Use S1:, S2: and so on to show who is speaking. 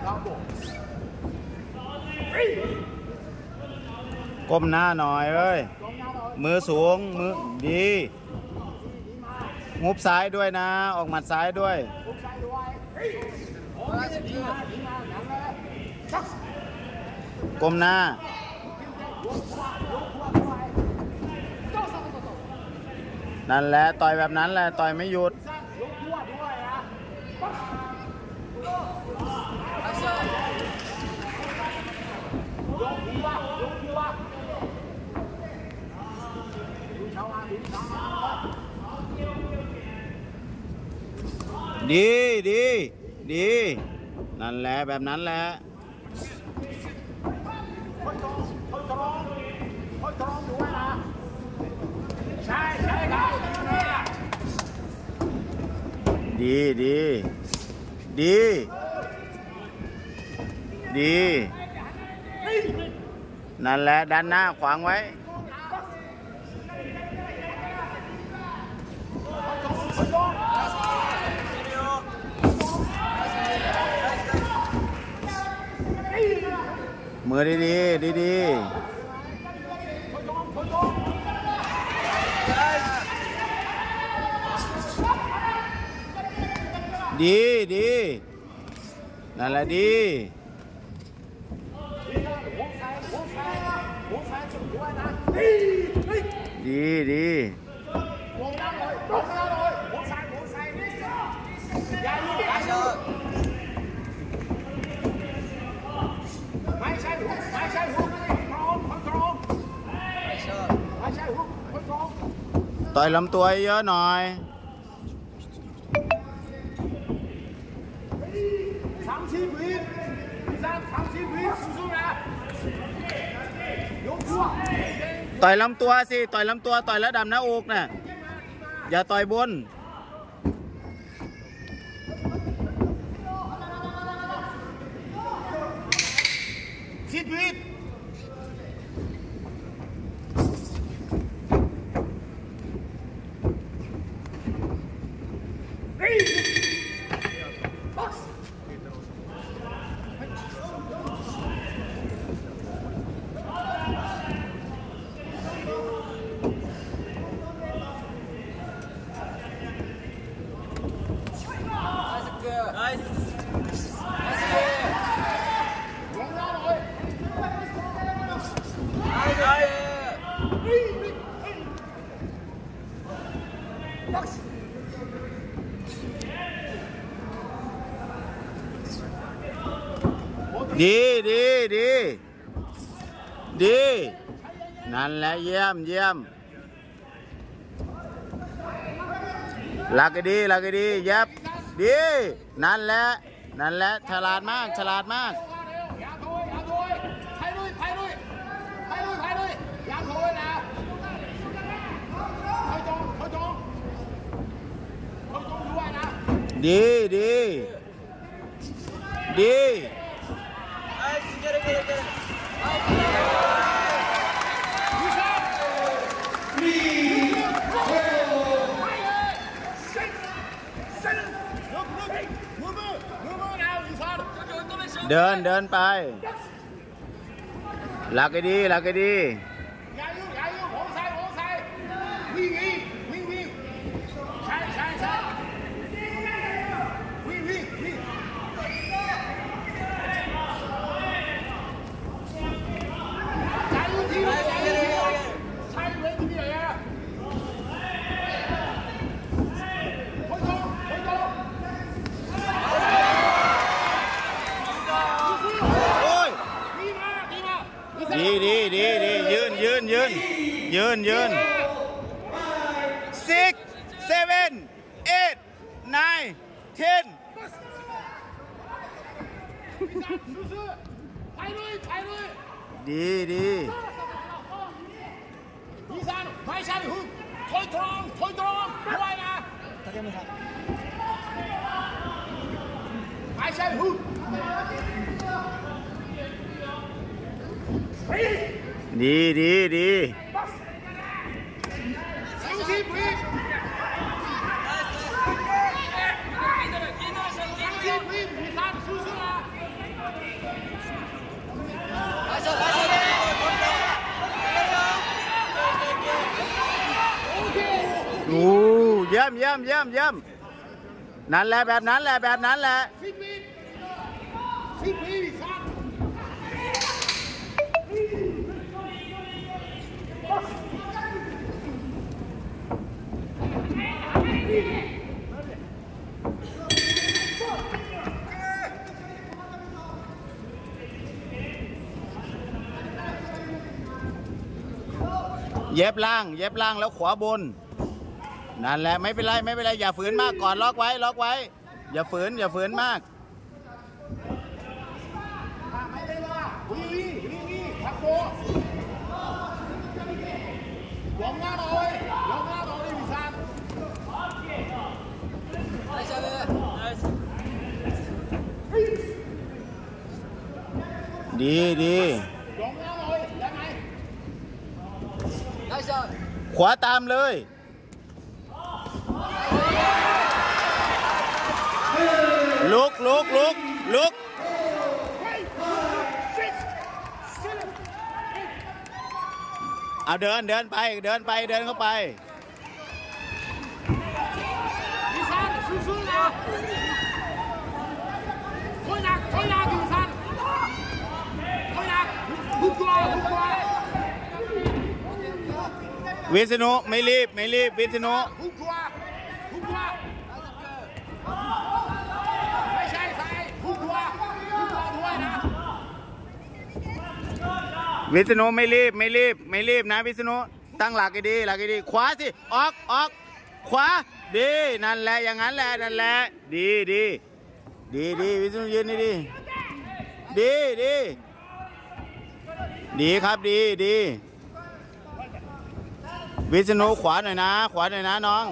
S1: ก้มหน้าหน่อยเอ้ยมือสูงมือดีงุบซ้ายด้วยนะออกหมัดซ้ายด้วยก้มหน้านั่นแหละต่อยแบบนั้นแหละต่อยไม่หยุดดีดีดีนั่นแหละแบบนั้นแหละดีดีดีดีนั่นแหละด้านหน้าขวางไว้มือดีดีดีดีดีดีนั่นแหละดีดีดีต่อยลำตัวเยอะหน่อยต่อยลำตัวสิต่อยลำตัวต่อยแล้วดำหน้าอกน่ะอย่าต่อยบนดีดีดีดีนั่นแหละเยี่ยมเยี่ยมหลักดีหลักดียับดีนั่นแหละนั่นแหละฉลาดมากฉลาดมากดีดีดีเดินเดินไปหลักดีหลักดีดีดีดีดียืนยืนยืนยืนยืน 6 7 8 9 10ดีดีดีดีดีมเยี่ยมเยี่ยมเยี่ยมนั่นแหละแบบนั้นแหละแบบนั้นแหละเย็บล่างแล้วขวาบนนั่นแหละไม่เป็นไรไม่เป็นไรอย่าฝืนมากก่อนล็อกไว้อย่าฝืนมากดีขวาตามเลยลุกเอาเดินไปเดินเข้าไปวิษณุไม่รีบวิษณุวิษณุไม่รีบนะวิษณุตั้งหลักให้ดีขวาสิออกขวาดีนั่นแหละอย่างนั้นแหละนั่นแหละดีวิษณุยืนดีครับดีวิษณุขวาหน่อยนะน้อง